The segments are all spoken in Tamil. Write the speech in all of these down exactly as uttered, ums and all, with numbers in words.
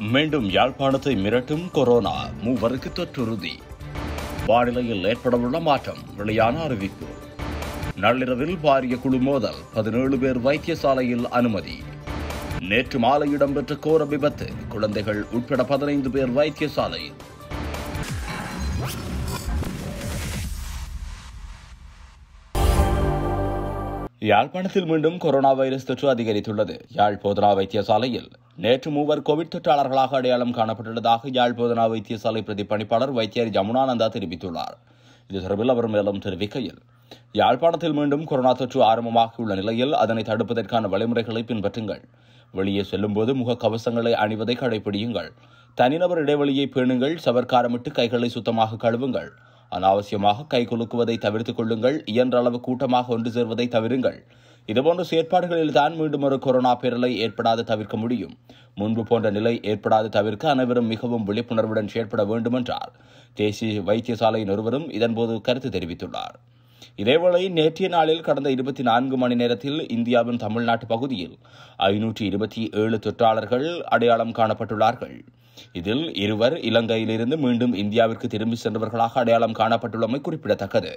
மீண்டும் யாழ்ப்பாணத்தை மிரட்டும் கொரோனா, மூவருக்கு தொற்றுறுதி. வானிலையில் ஏற்படவுள்ள மாற்றம், வெளியான அறிவிப்பு. நள்ளிரவில் பாரிய குழு மோதல், பதினேழு பேர் வைத்தியசாலையில் அனுமதி. நேற்று மாலை இடம்பெற்ற கோர விபத்து, குழந்தைகள் உட்பட பதினைந்து பேர் வைத்தியசாலையில். யாழ்ப்பாணத்தில் மீண்டும் கொரோனா வைரஸ் தொற்று அதிகரித்துள்ளது. யாழ் போதனா வைத்தியசாலையில் நேற்று மூவர் கோவிட் தொற்றாளர்களாக அடையாளம் காணப்பட்டுள்ளதாக யாழ் போதனா வைத்தியசாலை பிரதிப்பணிப்பாளர் வைத்தியர் யமுனானந்தா தெரிவித்துள்ளார். இது தொடர்பில் அவர் மேலும் தெரிவிக்கையில், யாழ்ப்பாணத்தில் மீண்டும் கொரோனா தொற்று ஆரம்பமாகியுள்ள நிலையில் அதனை தடுப்பதற்கான வழிமுறைகளை பின்பற்றுங்கள். வெளியே செல்லும்போது முக கவசங்களை அணிவதை கடைபிடியுங்கள். தனிநபர் இடைவெளியை பேணுங்கள். சவர்க்காரமிட்டு கைகளை சுத்தமாக கழுவுங்கள். அனாவசியமாக கை குலுக்குவதை தவிர்த்துக் கொள்ளுங்கள். இயன்ற அளவு கூட்டமாக ஒன்று சேர்வதை தவிருங்கள். இதுபோன்ற செயற்பாடுகளில் தான் மீண்டும் ஒரு கொரோனா பேரலை ஏற்படாது தவிர்க்க முடியும். முன்பு போன்ற நிலை ஏற்படாது தவிர்க்க அனைவரும் மிகவும் விழிப்புணர்வுடன் செயற்பட வேண்டும் என்றார். தேசிய வைத்தியசாலை நிறுவனம் இதன்போது கருத்து தெரிவித்துள்ளார். இதேவேளை நேற்றைய நாளில் கடந்த இருபத்தி நான்கு மணி நேரத்தில் இந்தியாவின் தமிழ்நாட்டு பகுதியில் ஐநூற்றி இருபத்தி ஏழு தொற்றாளர்கள் அடையாளம் காணப்பட்டுள்ளார்கள். இதில் இருவர் இலங்கையிலிருந்து மீண்டும் இந்தியாவிற்கு திரும்பி சென்றவர்களாக அடையாளம் காணப்பட்டுள்ளமை குறிப்பிடத்தக்கது.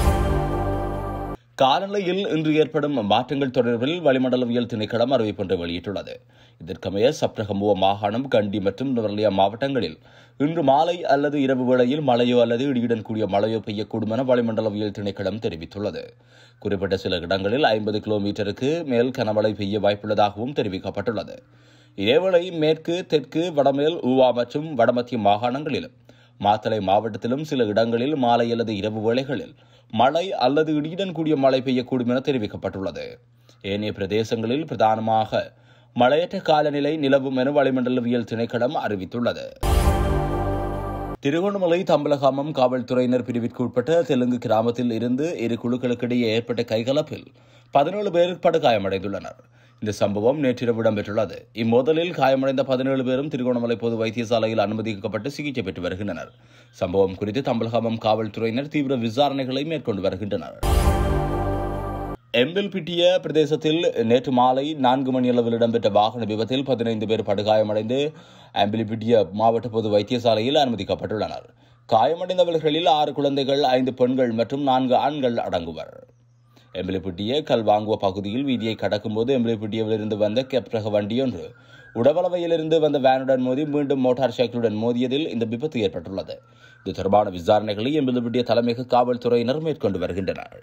காலநிலையில் இன்று ஏற்படும் மாற்றங்கள் தொடர்பில் வளிமண்டலவியல் திணைக்களம் அறிவிப்பொன்றை வெளியிட்டுள்ளது. இதற்கமைய சப்ரகமுவ மாகாணம், கண்டி மற்றும் நுவரெலியா மாவட்டங்களில் இன்று மாலை அல்லது இரவு வேளையில் மழையோ அல்லது இடியுடன் கூடிய மழையோ பெய்யக்கூடும் என வளிமண்டலவியல் திணைக்களம் தெரிவித்துள்ளது. குறிப்பிட்ட சில இடங்களில் ஐம்பது கிலோமீட்டருக்கு மேல் கனமழை பெய்ய வாய்ப்புள்ளதாகவும் தெரிவிக்கப்பட்டுள்ளது. இதேவேளை மேற்கு, தெற்கு, வடமேல், ஊவா மற்றும் வடமத்திய மாகாணங்களிலும் மாத்தளை மாவட்டத்திலும் சில இடங்களில் மாலை அல்லது இரவு வேளைகளில் மழை அல்லது இடியுடன் கூடிய மழை பெய்யக்கூடும் என தெரிவிக்கப்பட்டுள்ளது. ஏனைய பிரதேசங்களில் பிரதானமாக மழையற்ற காலநிலை நிலவும் என வளிமண்டலவியல் திணைக்களம் அறிவித்துள்ளது. திருகோணமலை தம்பலகாமம் காவல்துறையினர் பிரிவிற்கு உட்பட்ட தெலுங்கு கிராமத்தில் இருந்து இரு குழுக்களுக்கிடையே ஏற்பட்ட கைகலப்பில் பதினேழு பேர் படுகாயமடைந்துள்ளனர். இந்த சம்பவம் நேற்றிரவு இடம்பெற்றுள்ளது. இம்மோதலில் காயமடைந்த பதினேழு பேரும் திருகோணமலை பொது வைத்தியசாலையில் அனுமதிக்கப்பட்டு சிகிச்சை பெற்று வருகின்றனர். சம்பவம் குறித்து தம்பலகாமம் காவல்துறையினர் தீவிர விசாரணைகளை மேற்கொண்டு வருகின்றனர். எம்பில்பிட்டிய பிரதேசத்தில் நேற்று மாலை நான்கு மணி அளவில் இடம்பெற்ற வாகன விபத்தில் பதினைந்து பேர் படுகாயமடைந்து எம்பில்பிட்டிய மாவட்ட பொது வைத்தியசாலையில் அனுமதிக்கப்பட்டுள்ளனர். காயமடைந்தவர்களில் ஆறு குழந்தைகள், ஐந்து பெண்கள் மற்றும் நான்கு ஆண்கள் அடங்குவர். எம்பிலிப்பிட்டிய கல்வாங்குவ பகுதியில் வீதியை கடக்கும்போது எம்பிலிப்பிட்டியவிலிருந்து வந்த கெப்ரக வண்டியொன்று உடவளவையிலிருந்து வந்த வேனுடன் மோதி மீண்டும் மோட்டார் சைக்கிளுடன் மோதியதில் இந்த விபத்து ஏற்பட்டுள்ளது. இது தொடர்பான விசாரணைகளை எம்பிலிப்பிட்டிய தலைமையக காவல்துறையினர் மேற்கொண்டு வருகின்றனர்.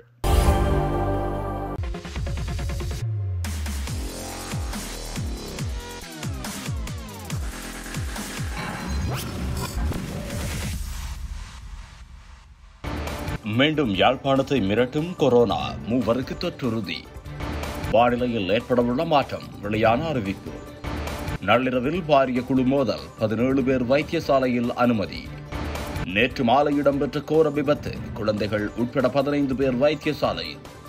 மீண்டும் யாழ்ப்பாணத்தை மிரட்டும் கொரோனா, மூவருக்கு தொற்றுறுதி. வானிலையில் ஏற்படவுள்ள மாற்றம், வெளியான அறிவிப்பு. நள்ளிரவில் பாரிய குழு மோதல், பதினேழு பேர் வைத்தியசாலையில் அனுமதி. நேற்று மாலை இடம்பெற்ற கோர விபத்து, குழந்தைகள் உட்பட பதினைந்து பேர் வைத்தியசாலையில்.